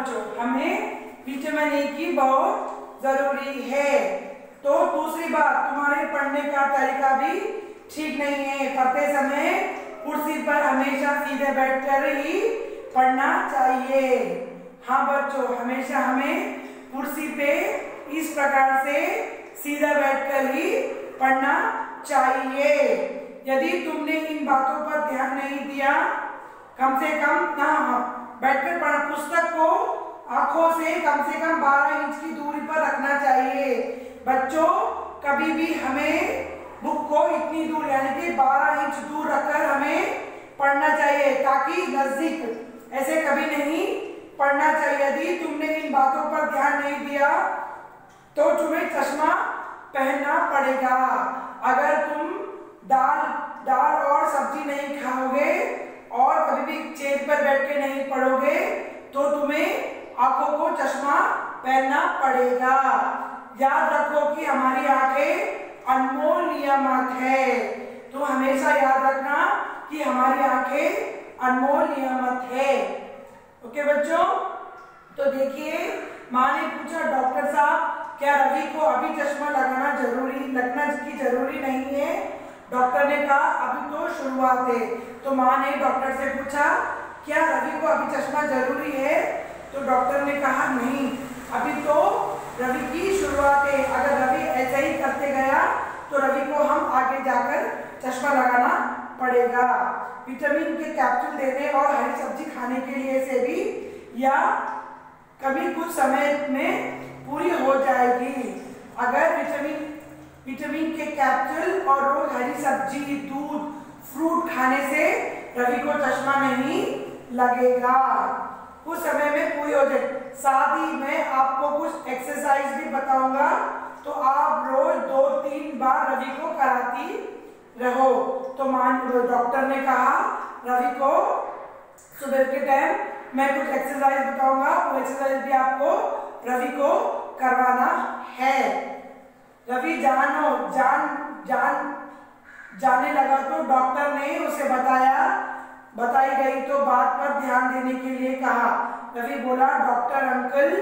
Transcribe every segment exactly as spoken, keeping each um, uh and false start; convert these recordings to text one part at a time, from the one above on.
बच्चों, हमें vitamin A की बहुत जरूरी है। तो दूसरी बात, तुम्हारे पढ़ने का तरीका भी ठीक नहीं है। पढ़ते समय कुर्सी पर हमेशा सीधे बैठकर ही पढ़ना चाहिए। हाँ बच्चों, हमेशा हमें कुर्सी पे इस प्रकार से सीधा बैठकर ही पढ़ना चाहिए। यदि तुमने इन बातों पर ध्यान नहीं दिया, कम से कम ना बैठकर पढ़ना, पुस्तक को आंखों से कम से कम बारह इंच की दूरी पर रखना चाहिए। बच्चों, कभी भी हमें बुक को इतनी दूर यानी कि बारह इंच दूर रखकर हमें पढ़ना चाहिए, ताकि नजदीक ऐसे कभी नहीं पढ़ना चाहिए। यदि तुमने इन बातों पर ध्यान नहीं दिया तो तुम्हें चश्मा पहनना पड़ेगा। अगर तुम दाल दाल और सब्जी नहीं खाओगे और कभी भी चेयर पर बैठ के नहीं पढ़ोगे तो तुम्हें आंखों को चश्मा पहनना पड़ेगा। याद रखो कि हमारी आंखें अनमोल नियामत है। तो हमेशा याद रखना कि हमारी आंखें अनमोल नियामत है। ओके बच्चों, तो देखिए, माँ ने पूछा डॉक्टर साहब क्या रवि को अभी चश्मा लगाना जरूरी लगना की जरूरी नहीं है? डॉक्टर ने कहा अभी तो शुरुआत है। तो माँ ने डॉक्टर से पूछा क्या रवि को अभी चश्मा जरूरी है? तो डॉक्टर ने कहा नहीं, अभी तो रवि की शुरुआत है। अगर रवि ऐसे ही करते गया तो रवि को हम आगे जाकर चश्मा लगाना पड़ेगा। विटामिन के कैप्सूल देने और हरी सब्जी खाने के लिए से भी या कभी कुछ समय में पूरी हो जाएगी। अगर विटामिन विटामिन के कैप्सूल और रोज हरी सब्जी, दूध, फ्रूट खाने से रवि को चश्मा नहीं लगेगा। कुछ समय में पूरी हो जाए। साथ ही मैं आपको कुछ एक्सरसाइज भी बताऊंगा, तो आप रोज दो तीन बार रवि को कराती रहो। तो मान डॉक्टर ने कहा रवि को सुबह के टाइम मैं कुछ एक्सरसाइज बताऊंगा, वो एक्सरसाइज भी आपको रवि को करवाना है। रवि जानो जान जान जाने लगा तो डॉक्टर ने उसे बताया बताई गई तो बात पर ध्यान देने के लिए कहा। रवि बोला डॉक्टर अंकल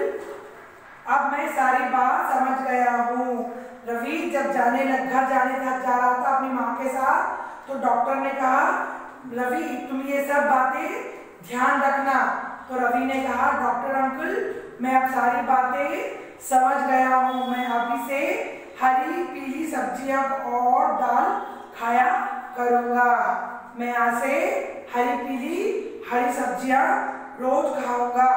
अब मैं सारी बात समझ गया हूँ। रवि जब जाने लग घर जाने तक जा रहा था अपनी माँ के साथ, तो डॉक्टर ने कहा रवि तुम ये सब बातें ध्यान रखना। तो रवि ने कहा डॉक्टर अंकल मैं अब सारी बातें समझ गया हूँ, मैं अभी से हरी पीली सब्जियां और दाल खाया करूँगा। मैं आज से हरी पीली हरी सब्जियां रोज खाऊंगा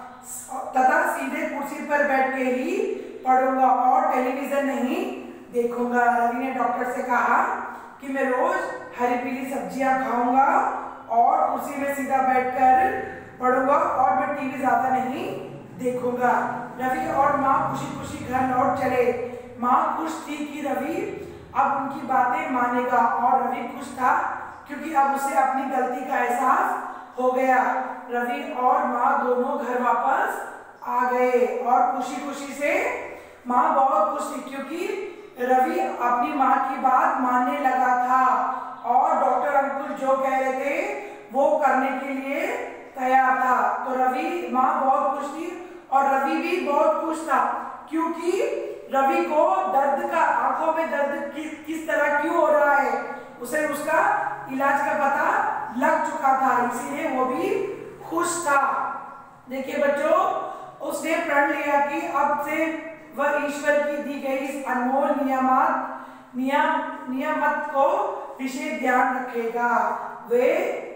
तथा सीधे कुर्सी पर बैठ के ही पढ़ूंगा और टेलीविजन नहीं देखूंगा। रवि ने डॉक्टर से कहा कि मैं रोज हरी पीली सब्जियां खाऊंगा और कुर्सी में सीधा बैठकर पढ़ूंगा और मैं टीवी ज्यादा नहीं देखूंगा। रवि और माँ खुशी खुशी घर लौट चले। माँ खुश थी कि रवि अब उनकी बातें मानेगा और रवि खुश था क्योंकि अब उसे अपनी गलती का एहसास हो गया। रवि और माँ दोनों घर वापस आ गए और खुशी खुशी से माँ बहुत खुश थी क्योंकि रवि अपनी माँ की बात मानने लगा था और डॉक्टर अंकुल जो कह रहे थे वो करने के लिए तैयार था। तो रवि माँ बहुत खुश थी और रवि भी बहुत खुश था क्योंकि रवि को दर्द का आंखों में दर्द किस किस तरह क्यों हो रहा है उसे उसका इलाज का पता लग चुका था, इसीलिए वो भी खुश था। देखिए बच्चों, उसने प्रण लिया कि अब से वह ईश्वर की दी गई इस अनमोल नियामत नियम नियामत को विशेष ध्यान रखेगा। वे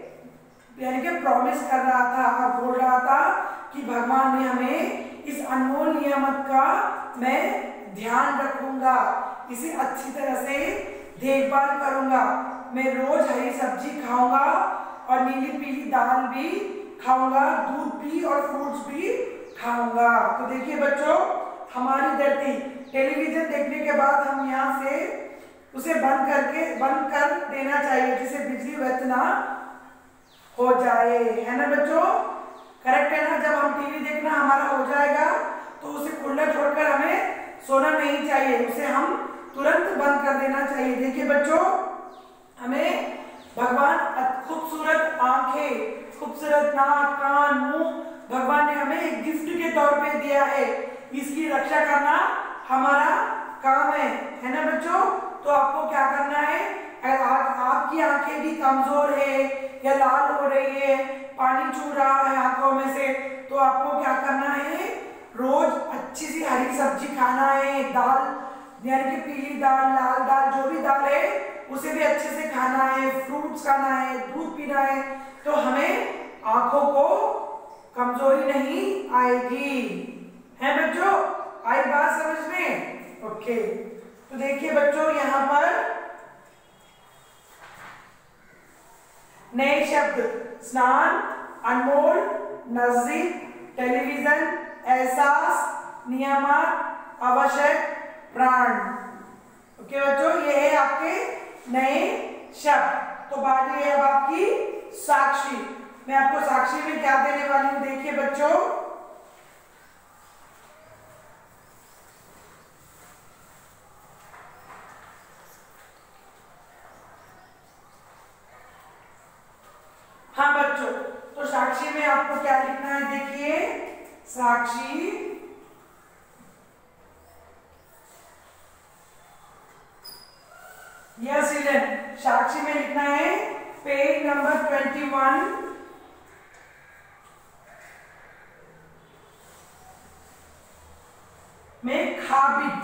यानी कि प्रॉमिस कर रहा था और बोल रहा था कि भगवान ने हमें इस अनमोल नियामत का मैं ध्यान रखूंगा, इसे अच्छी तरह से देखभाल करूंगा। मैं रोज हरी सब्जी खाऊंगा और नीली पीली दाल भी खाऊंगा, दूध भी और फ्रूट्स भी खाऊंगा। तो देखिए बच्चों, हमारी धरती टेलीविजन देखने के बाद हम यहाँ से उसे बंद करके बंद कर देना चाहिए जिससे बिजली व्यर्थ ना हो जाए, है ना बच्चों? करेक्ट है ना? जब हम टीवी देखना हमारा हो जाएगा तो उसे खुला छोड़कर हमें सोना नहीं चाहिए, उसे हम तुरंत बंद कर देना चाहिए। देखिए बच्चों, हमें भगवान खूबसूरत आंखें, खूबसूरत नाक, कान, मुंह भगवान ने हमें एक गिफ्ट के तौर पे दिया है, इसकी रक्षा करना हमारा काम है, है ना बच्चों। तो आपको क्या करना है, अगर आप, आपकी आंखें भी कमजोर है या लाल हो रही है, पानी छू रहा है आंखों में से, तो आपको क्या करना है, रोज अच्छी सी हरी सब्जी खाना है, दाल यानी कि पीली दाल, लाल दाल, जो भी दाल है उसे भी अच्छे से खाना है, फ्रूट्स खाना है, दूध पीना है, तो हमें आंखों को कमजोरी नहीं आएगी, है बच्चों। आई बात समझ में? ओके, तो देखिए बच्चों यहाँ पर नए शब्द स्नान, अनमोल, नजदीक, टेलीविजन, एहसास, नियामत, आवश्यक, प्राण। ओके बच्चों, ये है आपके नए शब्द। तो बात ये अब आपकी साक्षी। मैं आपको साक्षी में क्या देने वाली हूं, देखिए बच्चों। हाँ बच्चों, तो साक्षी में आपको क्या लिखना है, देखिए साक्षी यस चिल्ड्रन, साक्षी में लिखना है पेज नंबर ट्वेंटी वन में खाबिट।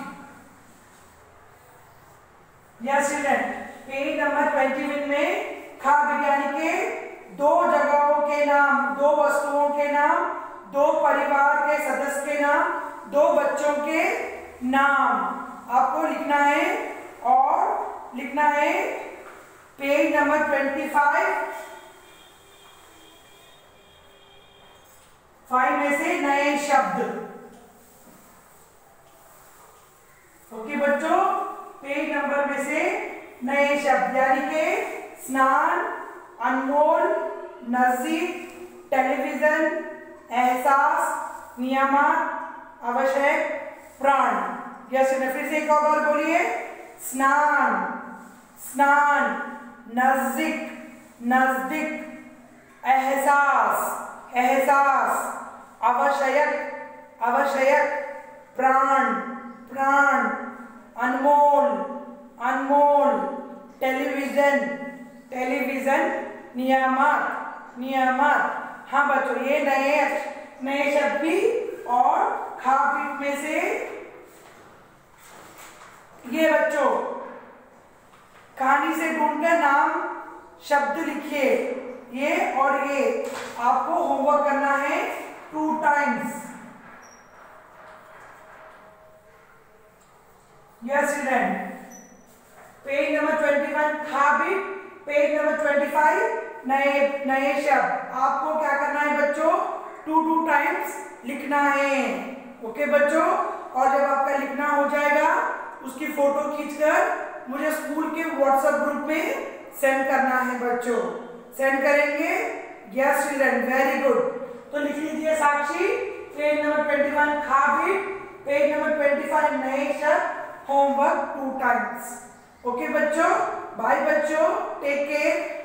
Yes children, page number twenty one में खाबिट यानी के दो जगहों के नाम, दो वस्तुओं के नाम, दो परिवार के सदस्य के नाम, दो बच्चों के नाम आपको लिखना है। और लिखना है page number twenty five, five में से नए शब्द। ओके बच्चों, पेज नंबर में से नए शब्द यानी के स्नान, अनमोल, नजदीक, टेलीविजन, एहसास, नियामत, आवश्यक, प्राण। यस, फिर से एक और बार बोलिए, स्नान, स्नान, नजदीक, नजदीक, एहसास, एहसास, आवश्यक, आवश्यक, प्राण, प्राण, अनमोल, अनमोल, टेलीविजन, टेलीविजन, नियामत, नियामत। हाँ बच्चों, ये नए नए शब्द भी। और खाबिट में से ये बच्चों कहानी से ढूंढकर नाम शब्द लिखिए, ये और ये आपको होमवर्क करना है two times. Yes children, page number twenty one खाबिट, पेज नंबर ट्वेंटी फाइव नए नए शब्द। आपको क्या करना है बच्चों, टू टू टाइम्स लिखना है। ओके बच्चों, और जब आपका लिखना हो जाएगा उसकी फोटो खींचकर मुझे स्कूल के व्हाट्सएप ग्रुप में सेंड करना है बच्चों। सेंड करेंगे? Yes children, very good. तो लिख लीजिए Sakshi, page number twenty one खाबिट, पेज नंबर ट्वेंटी फाइव नए शब्द, होमवर्क टू टाइम्स। ओके बच्चों, बाय बच्चों, टेक केयर।